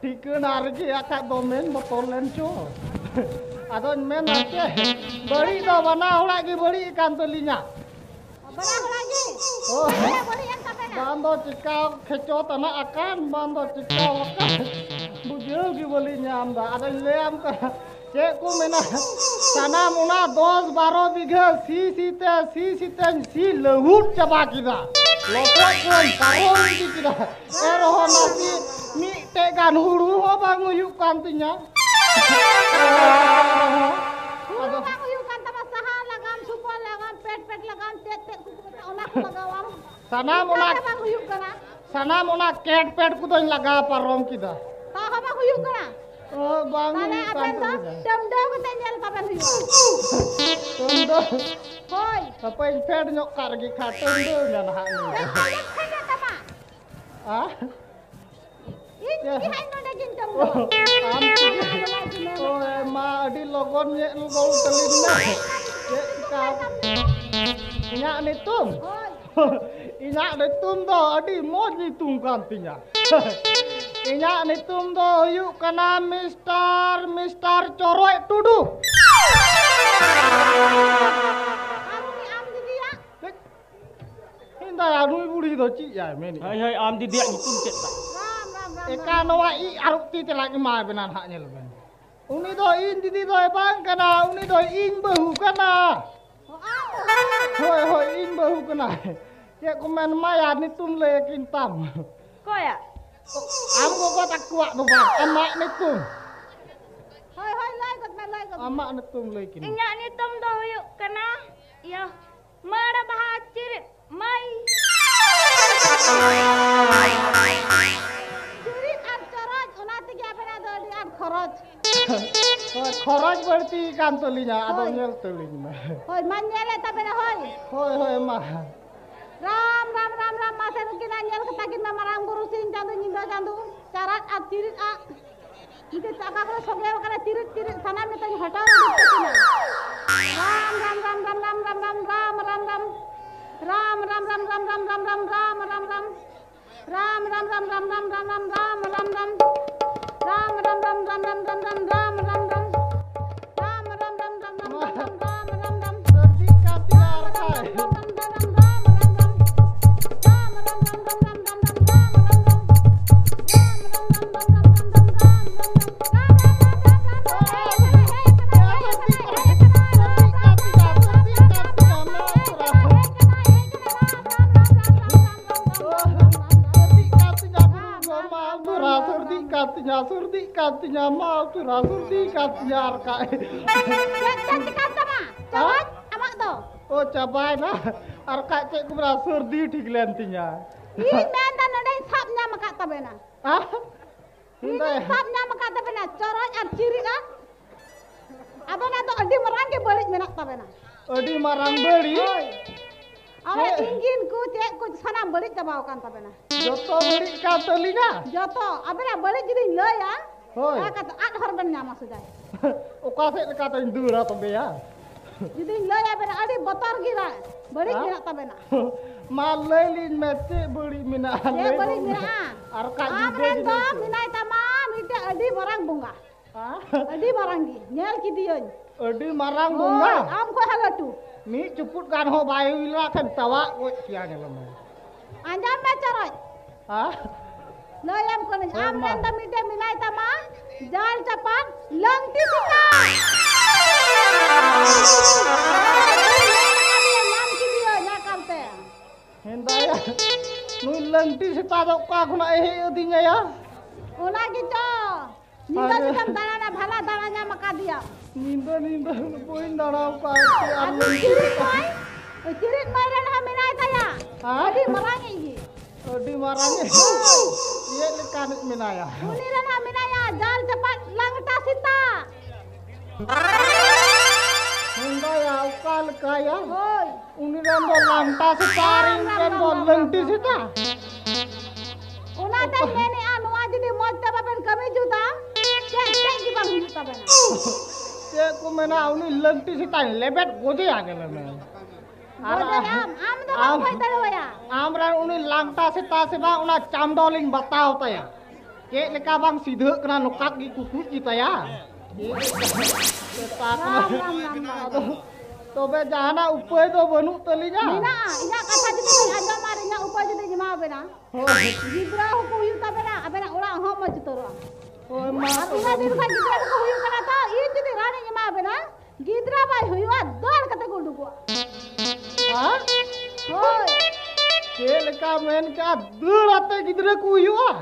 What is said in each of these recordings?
Tiga narigi akak domen botol lenco. Atau men aja beli do mana lagi beli ikan telinya. Belah lagi. Oh, Beli yang sampai nak. bando cikau keco tanah akan bando cikau akan. Bujul ki belinya anda ada lem ka. Cek ku mena sana muna 10-12 bighah si lehut coba kita. Lokok pun tahun di kita. Eroh nasi mi tegan huru ho bang uyuk kantinya. Hulu bang uyukan tambah saha lagam supol lagam pet lagam tet onak lagawam. Sana muna Bang uyuk kana. sana muna ket pet ku to laga parom kita. Tahu bang uyuk kana. Oh bang Tane uyuk apen to kantinya. demdo ko tenyel tapen uyuk. Tondo Hoi. apa yang pet nyok kargi katun do nyan ha ni. Ayat kaya tama. Ah? Ini hai no daging demdo. Oh emang di logon ye gol telin na. Ye ka. Inyak ni tum. Hoi. Inyak ni tum do adi moj ni tum kantinya. Inyak ni tum do yuk kana Mister Coroy Tudu. Anu ni am di dia. Hinda anu budi do ci ya meni. Hai am di dia nyukum cek tak. Ram. Eka noa I aruk ti telaki ma benan haknya lo ben. Uni do in di do bang kana uni do in bahu kana. Oh am. Hoi in bahu kana. Ya komen maya ni tum le kintam. Kau ya? Am ko tak kuat tu bang. Amak ni tum. Hoi lai kot men lai kot. Amak ni tum le kin. Inyak ni tum do yuk kena ya mara bahacir mai Jurit ad coroj, unati kya pena do di ad coroj. Khoraj berti kan telinya atau nyel telinya. Hoi manyele ta pena hoi. Hoi ma. Ram masa mungkin anyel ketakin na marang burusin jandu nyindo jandu. Carat ad cirit a. Ite caka kala soge kala cirit sana mita ni hataw di kina. Serdi katiar kai. Surdi katinya mau tu surdi katinya arkai. Jangan kata ma. Coba amak tu. Oh cabai nah arkai cek kubra surdi diglentinya. Ini mendan ada sabnya makat tabena. Ah? Ini Hindai. sabnya makat tabena. Coroj ad ciri kan? Atau nanti adi merangke balik menak tabena. Odi marang beli. Awak ingin ku cek ku sana balik tabau kan tabena. Joto beli katelinya. Joto, abena balik jadi le ya. Hoi. Kata ad horbennya maksudnya. Ukase kata indura to ya. Jadi le ya bena adi botor gira. Balik Hah? menak tabena. Malelin mete beli mina. Dia balik menak. Arka juga Amren gitu. to minai tama mite adi marang bunga. Ah? Adi marang di. Nyel kidiyon. Odi marang Hoi, bunga. am ko halatu. Mi ceput kan ho bayu ila kan tawa ko siang lama. Anjam me coroj. Ah? Lo yang kono Oh, am ma. renda mite minai tama jal capat lengti sita. Nam kidiyo nyakam te. Hendaya. Nu lengti sita do ka kuna ehe odinya ya. Una gitu. Nindo Aduh. nindo dalana bhala dalanya maka dia. Ninda poin darau ka si Anu cirit mai. Cirit mai ran ha minai taya. Hah? Adi marangi gi. Odi marangnya. Iya lekan minaya. Uni ran ha minaya jal capat langta sita. Hendaya ukal kaya. Hoi. Uniran do lanta setaring kan do lengti sita. Una tan neni anu aja di mota bapen kami juta. Cek di bang juta bena. Cek ku mena uni lengti sita lebet gode agela me. Bodoh am do Am. kau tadi ya. Amran uni lanta sita seba una chamdoling batao ta ya. Cek leka bang sidhe kena nukak gi kukut kita ya. Tobe jahana upay do banuk talinya. Mina, inya kata jadi anjam mar inya upay jadi jema bena. Gidra ko huyu ta bena, abena ora ho ma jitoro. Oh ma. Ina dir ka gidra ko huyu kana ta, I jadi rani jema bena. Gidra bai huyu dor kate ko dugo. Ha? Hoi. Cek leka men ka durate gidra kuyu ah.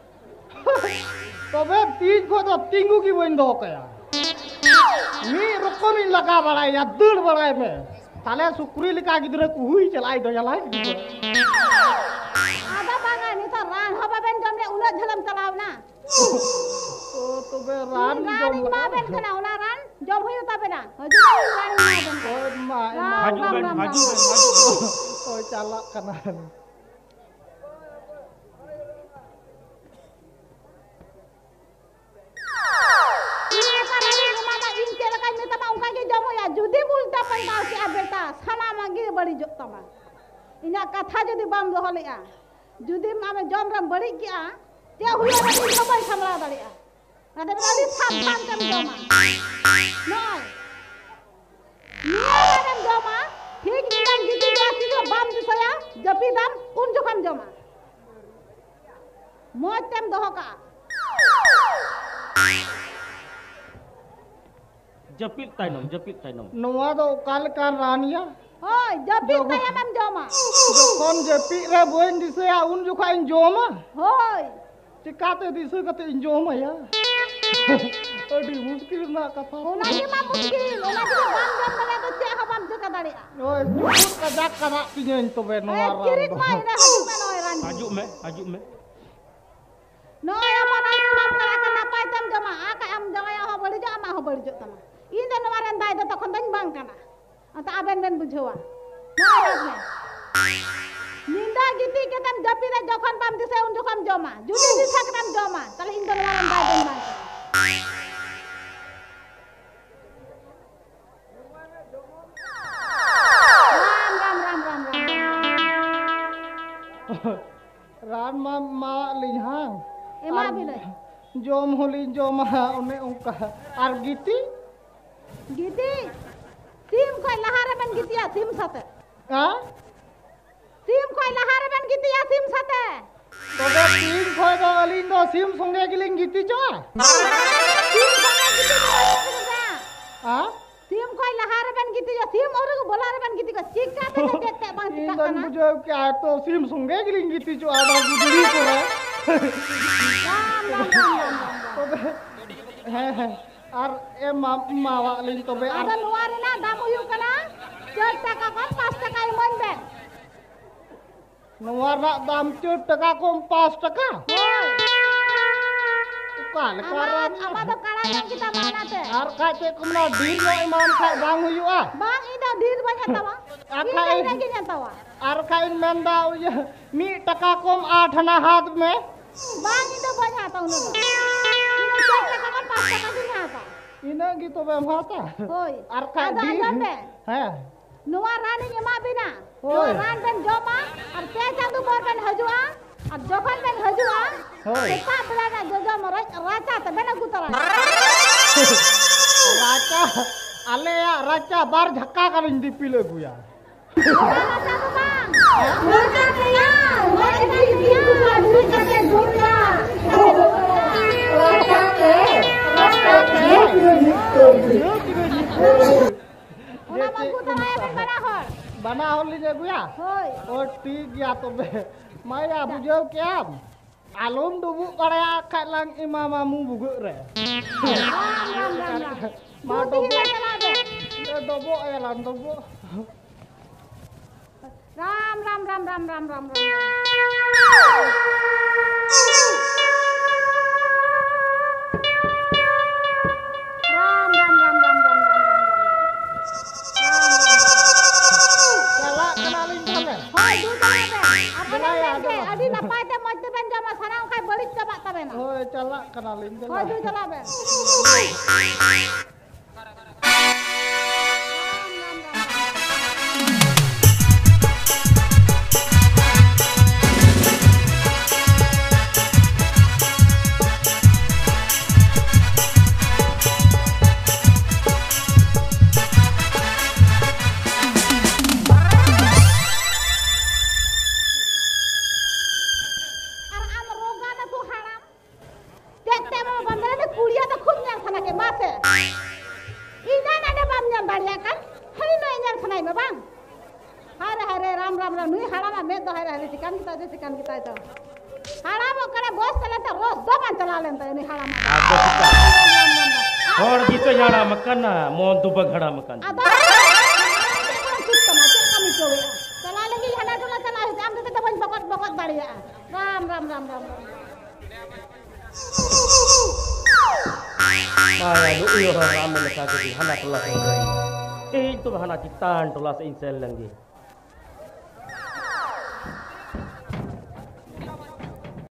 Tobe Teej को तो tinggu की बन दो कया मी रको मी लगा बड़ाई या दूर बड़ाई में थाले सुकुरी लिखा गिदरे कुहुई चलाई दो चलाई Ada banga ni ta ran haba ben jom le ulat jalam chalaw na. तो बे रान Ran जो ma ben kana una ran jom huyu ta bena. Haju ran ma ben. ओ मा Haju ben, haju ben, haju. ओ चालक Kanan Judi bulta pandau si abeta sana magi bari jok tama inya katha jodi bam doho lea judi ame jom ram bari kia dia huya rani sabai samla dalia ada berani sabban tem joma noi niya ram joma thik niyan gitu jati jo bam di saya japi dam un jokhan joma moj tem doho ka Jepit tainom. नवा तो काल का रानिया hoi japi taya mam joma जोखन जेपी रे बोइन दिसे आ उन जोखा इन जोमा hoi चिकाते दिसे कते इन जोमा या अडी मुश्किल ना कथा ona ni ma muskil ona ni bam jom mele to che ha bam jeka dalia ओए जुट कजा करा पिन तो बे नवा kirit ma ina haju me noi ran Haju me. noi ama ran mam kara kana pai tam joma aka am joma ya ho bari jo ama ho bari jo tama in den maran dai do tokon dan bang kana anta aben ben bujhawa noi haj me ninda giti ke tam japi re jokhon bam dise un jokhon joma judi disa kan joma tale in den maran dai den bang रान मा लिहां ema bile जोम होली जोमा उन्हें उनका आर गीती giti tim koi lahare ben giti ya tim sate हां tim koi lahare ben giti ya tim sate तो बे तीन खोय दो अलिन दो सिम संगे गिलिंग गीती जो tim koi giti ya हां tim koi lahare ben giti ya tim oru ko bolare ben giti ko chikka te te bang इन chikka दन kana बुझो क्या तो सिम संगे गिलिंग गीती जो आदा गुदरी को है ram तो बे है आर ए मावा लिन तो बे ada luar na dam uyu kana 4 taka kon 5 taka iman ben नवारा दाम 4 टका को 5 टका hoi का लेकारान apa do kala yang kita mana te आर खाते कुमना दिन नो इमान खा बांग हुआ bang ida dir banyak tawa Aka ini ini. lagi tawa आर खाइन मेंदा ये मी टका कोम 8 ना हाथ में bang ida banyak tahu nih ini 4 taka kon 5 taka din hata इना की तो बे माता hoi आर खा ada दिन ajam be है Nuwa rani nyema bina. Hoi. Nuwa ran ben joma, ar pe chandu bor ben hajua, ar jokhan ben hajua. Hoi. Kita belana jojo moraj racha ta bena gutara. राजा आले या राजा बार झक्का कर इंदी पीले गुया Racha tu bang. Racha kaya, racha kaya, racha ke dhurna. Ona ma gutara ya ben bana hor. बना होली जे गुया Hoi. और ठीक गया तो बे माया बुझो क्या आलम डुबु करे खा लंग इमामा मु बुगु रे Ram. मा Duti डबो ni kala be. डबो ए lan डबो Ram. चला kenalin kan Hoi, du jala be. Apa nak be? Adi napai te moj te ben jama sarang kai balik coba ta bena. oh cala kenalin Hoi, du jala be. sana ke mase. Ina nade bam nyam daria kan. Hari no nyam sanai me bang. Hare hare ram ram ram nui harama me do hare hare sikan kita itu. Harama kare bos tala ta ros do man chala len ta ni harama. और जिसे झाड़ा मकान ना मोन तो बघड़ा मकान Ada. Chala lagi hana tola chala am te ta ban bokot daria. Ram ram ram ram. Maya lu iyo ram le ka jadi hana tola se itu hana citan tola se insel lagi